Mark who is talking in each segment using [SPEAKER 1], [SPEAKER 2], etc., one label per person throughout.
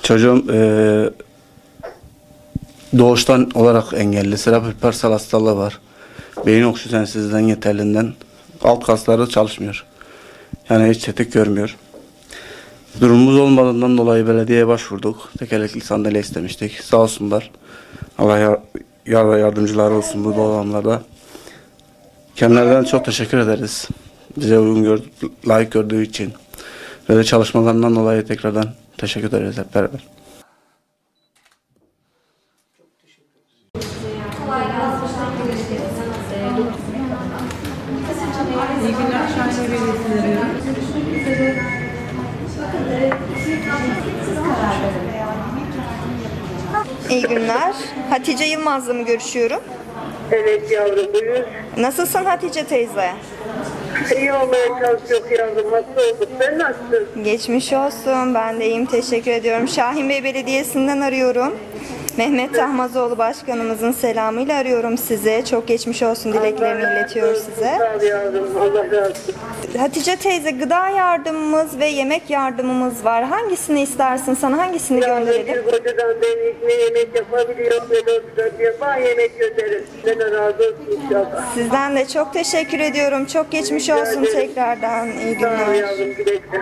[SPEAKER 1] Çocuğum doğuştan olarak engelli. Serebral parsel hastalığı var. Beyin oksijensizliğinden yeterliğinden alt kasları çalışmıyor. Yani hiç tetik görmüyor. Durumumuz olmadığından dolayı belediyeye başvurduk. Tekerlekli sandalye istemiştik. Sağ olsunlar. Allah yar ve yardımcıları olsun bu olanlarda. Kendilerine çok teşekkür ederiz. Bize uygun layık gördüğü için. Böyle çalışmalarından dolayı tekrardan teşekkür ederiz hep beraber.
[SPEAKER 2] İyi günler, Şahin Belediyesi'ni arıyorum.
[SPEAKER 3] İyi günler. Hatice Yılmaz'la mı görüşüyorum?
[SPEAKER 4] Evet yavrum, buyur.
[SPEAKER 3] Nasılsın Hatice teyze?
[SPEAKER 4] İyi olmaya çalışıyor yavrum, hasta olduk. Sen nasılsın?
[SPEAKER 3] Geçmiş olsun. Ben de iyiyim. Teşekkür ediyorum. Şahin Bey Belediyesi'nden arıyorum. Mehmet Tahmazoğlu Başkanımızın selamıyla arıyorum sizi. Çok geçmiş olsun dileklerini iletiyor size.
[SPEAKER 4] Sağ ol yavrum, Allah razı olsun.
[SPEAKER 3] Hatice teyze, gıda yardımımız ve yemek yardımımız var. Hangisini istersin? Sana hangisini gönderelim?
[SPEAKER 4] Bir kocadan ben ne yemek yapabiliyorum ne de oturabiliyorum. Bana yemek gönderin. Senden razı olsun inşallah.
[SPEAKER 3] Sizden de çok teşekkür ediyorum. Çok geçmiş olsun tekrardan. İyi
[SPEAKER 4] Sağ ol
[SPEAKER 3] günler.
[SPEAKER 4] yavrum, güle güle.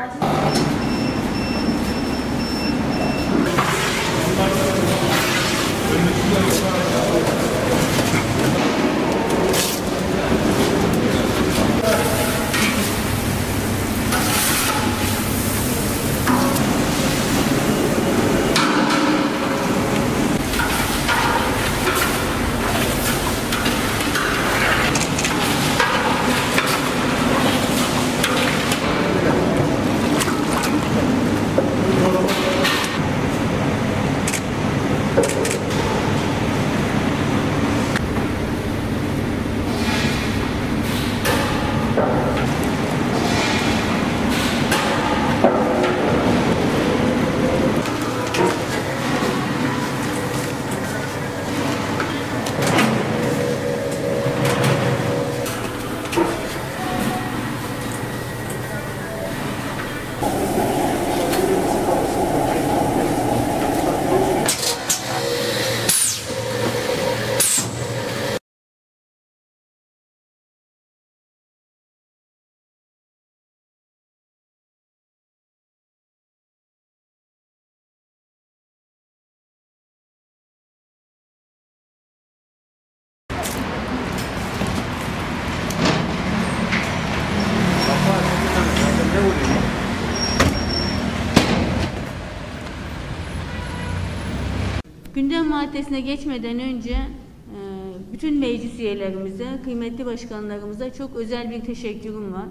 [SPEAKER 5] Gündem maddesine geçmeden önce bütün meclis üyelerimize, kıymetli başkanlarımıza çok özel bir teşekkürüm var.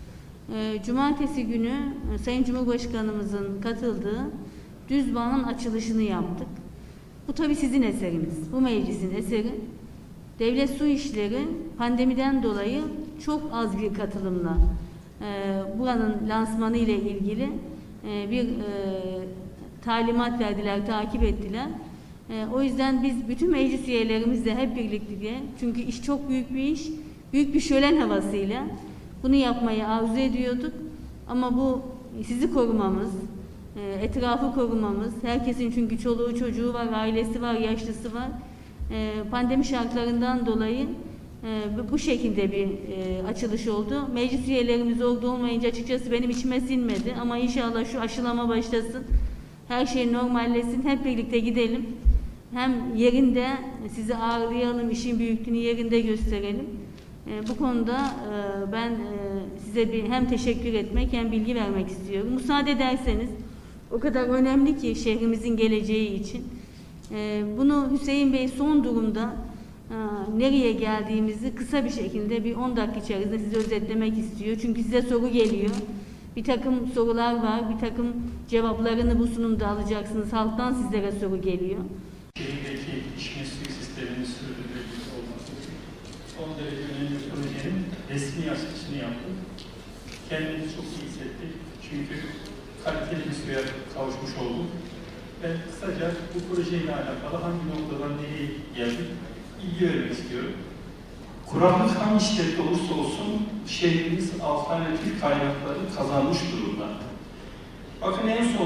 [SPEAKER 5] Cumartesi günü Sayın Cumhurbaşkanımızın katıldığı Düzbağ'ın açılışını yaptık. Bu tabii sizin eseriniz, bu meclisin eseri. Devlet Su İşleri pandemiden dolayı çok az bir katılımla buranın lansmanı ile ilgili bir talimat verdiler, takip ettiler. O yüzden biz bütün meclis üyelerimizle hep birlikte, çünkü iş çok büyük bir iş, büyük bir şölen havasıyla bunu yapmayı arzu ediyorduk. Ama bu sizi korumamız, etrafı korumamız, herkesin çünkü çoluğu çocuğu var, ailesi var, yaşlısı var. Pandemi şartlarından dolayı bu şekilde bir açılış oldu. Meclis üyelerimiz olmayınca açıkçası benim içime sinmedi. Ama inşallah şu aşılama başlasın, her şey normalleşsin, hep birlikte gidelim. Hem yerinde sizi ağırlayalım, işin büyüklüğünü yerinde gösterelim. Bu konuda ben size hem teşekkür etmek hem bilgi vermek istiyorum. Müsaade ederseniz, o kadar önemli ki şehrimizin geleceği için. Bunu Hüseyin Bey son durumda nereye geldiğimizi kısa bir şekilde bir 10 dakika içerisinde size özetlemek istiyor. Çünkü size soru geliyor. Bir takım sorular var, bir takım cevaplarını bu sunumda alacaksınız. Halktan sizlere soru geliyor.
[SPEAKER 6] Şehirdeki içme suyu sisteminin sürdürülebilir olması için son derece önemli bir projenin resmi açılışını yaptık. Kendimizi çok iyi hissettik. Çünkü kaliteli bir suya kavuşmuş olduk. Ben kısaca bu projeyle alakalı hangi noktadan nereye geldik bilgi vermek istiyorum. Kuraklık hangi şiddette olursa olsun şehrimiz alternatif kaynakları kazanmış durumda. Bakın en son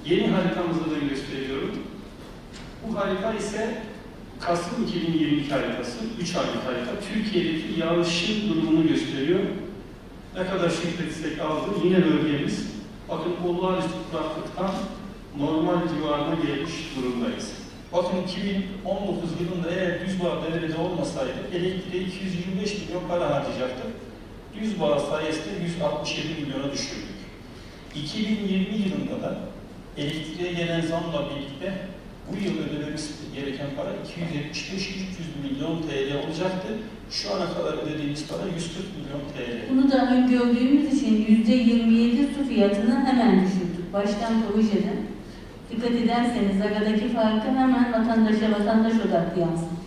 [SPEAKER 6] Yeni haritamızı da gösteriyorum. Bu harita ise Kasım 2022 haritası, 3 aylık harita. Türkiye'deki yağışın durumunu gösteriyor. Ne kadar şiddetsek aldı, yine bölgemiz, bakın olağanüstü kuraklıktan normal civarına gelmiş durumdayız. Bakın 2019 yılında eğer Düzbağ devrede olmasaydı elektriğe 225 milyon para harcayacaktık. Düzbağ sayesinde 167 milyona düşürdük. 2020 yılında da elektriğe gelen zamla birlikte bu yıl ödememiz gereken para 275-300 milyon TL olacaktı. Şu ana kadar ödediğimiz para 140 milyon TL.
[SPEAKER 5] Bunu da öngördüğümüz için %27 su fiyatını hemen düşürdük. Baştan projeden. Dikkat ederseniz aradaki farkı hemen vatandaş odaklı yansıtıyor.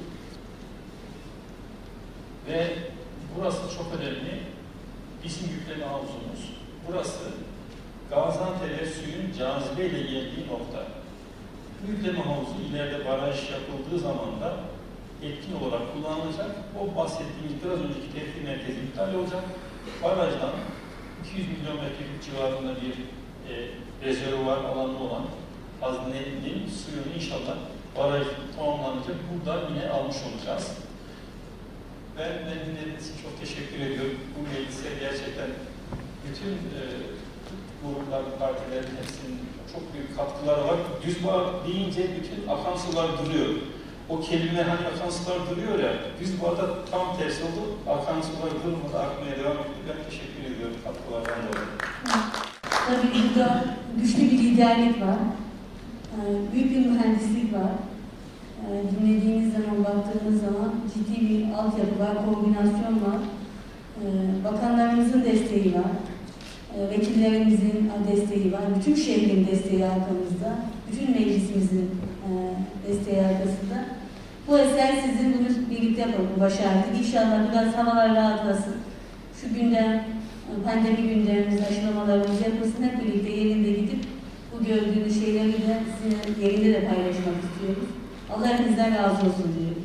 [SPEAKER 6] Ve burası çok önemli. Bizim yükleme havuzumuz. Burası Gaziantep'e suyun cazibeyle geldiği nokta. Bu yükleme havuzu ileride baraj yapıldığı zaman da etkin olarak kullanılacak. O bahsettiğimiz biraz önceki tepki merkezi iptal olacak. Barajdan 200 milyon metreküp civarında bir rezervuar alanı olan haznenin suyunu inşallah baraj tamamlanacak. Burada yine almış olacağız. Ben dinlediğiniz için çok teşekkür ediyorum. Bu meclise gerçekten bütün gruplar, partilerin hepsinin çok büyük katkıları var. Düzbağ deyince bütün akan sular duruyor. O kelime hani akan sular duruyor ya, Düzbağ'da tam tersi oldu. Akan sular durmadı, akmaya devam etti. Ben teşekkür ediyorum katkılardan dolayı.
[SPEAKER 5] Tabii burada güçlü bir liderlik var. Büyük bir mühendislik var. Dinlediğiniz zaman, baktığınız zaman ciddi bir altyapı var, koordinasyon var. Bakanlarımızın desteği var. Vekillerimizin desteği var. Bütün şehrin desteği arkamızda. Bütün meclisimizin desteği arkasında. Bu eser sizin bunu birlikte başardık. İnşallah biraz havalar rahatlasın. Şu gündem, pandemi gündemimiz, aşılamalarımız yapılsın. Hep birlikte yerinde gidip bu gördüğünüz şeyleri de sizin yerinde de paylaşmak istiyoruz. Allah hepinizden razı olsun diyorum.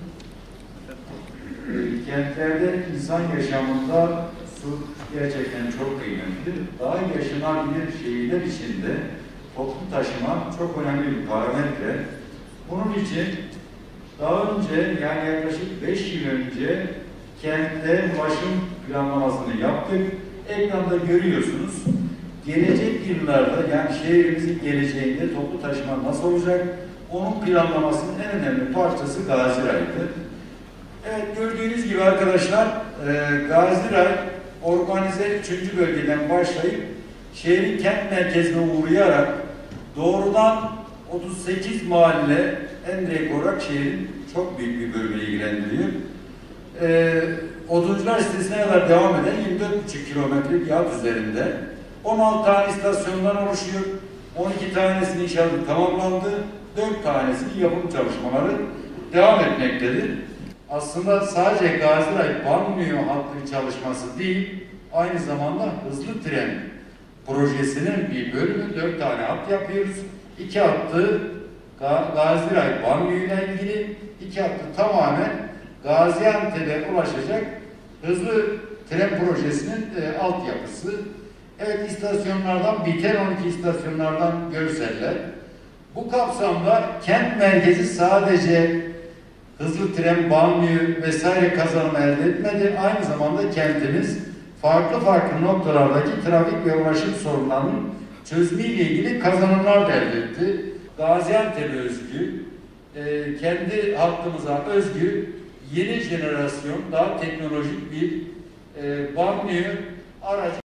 [SPEAKER 7] Kentlerde insan yaşamında su gerçekten çok kıymetli. Daha yaşanabilir şehirler içinde toplu taşıma çok önemli bir parametre. Bunun için daha önce, yani yaklaşık 5 yıl önce kentte ulaşım planlamasını yaptık. Ekranda görüyorsunuz. Gelecek yıllarda, yani şehrimizin geleceğinde toplu taşıma nasıl olacak? Onun planlamasının en önemli parçası Gaziray'dı. Evet, gördüğünüz gibi arkadaşlar, Gaziray organize 3. bölgeden başlayıp şehrin kent merkezine uğrayarak doğrudan 38 mahalle en olarak şehrin çok büyük bir bölümünü ilgilendiriyor. Oduncular sitesine kadar devam eden 24,5 kilometre bir hat üzerinde 16 tane istasyondan oluşuyor. 12 tanesinin inşaatı tamamlandı. 4 tanesinin yapım çalışmaları devam etmektedir. Aslında sadece Gaziray-Banliyö hattı çalışması değil, aynı zamanda hızlı tren projesinin bir bölümü, 4 tane hat yapıyoruz. 2 hattı Gaziray-Banliyö ile ilgili, 2 hattı tamamen Gaziantep'e ulaşacak hızlı tren projesinin altyapısı. Evet, istasyonlardan, biten 12 istasyonlardan görseller. Bu kapsamda kent merkezi sadece hızlı tren, banliyö vesaire kazanımı elde etmedi. Aynı zamanda kentimiz farklı noktalardaki trafik ve ulaşım sorunlarının çözümüyle ilgili kazanımlar elde etti. Gaziantep'e özgü, kendi hattımıza özgü yeni jenerasyon, daha teknolojik bir banliyö aracı